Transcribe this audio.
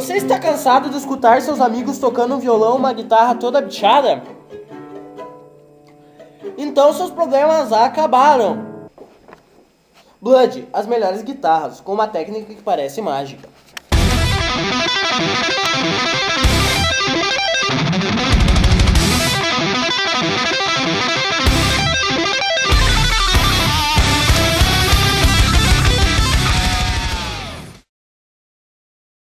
Você está cansado de escutar seus amigos tocando um violão, uma guitarra toda bichada? Então seus problemas acabaram. Blood, as melhores guitarras, com uma técnica que parece mágica.